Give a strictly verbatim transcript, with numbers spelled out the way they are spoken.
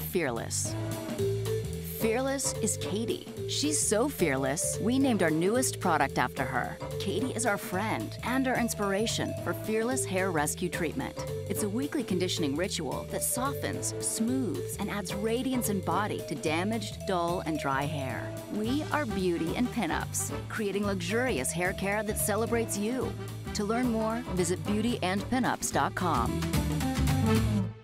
fearless. Fearless is Katie. She's so fearless, we named our newest product after her. Katie is our friend and our inspiration for Fearless Hair Rescue Treatment. It's a weekly conditioning ritual that softens, smooths, and adds radiance and body to damaged, dull, and dry hair. We are beauty and pinups, creating luxurious hair care that celebrates you. To learn more, visit beauty and pinups dot com.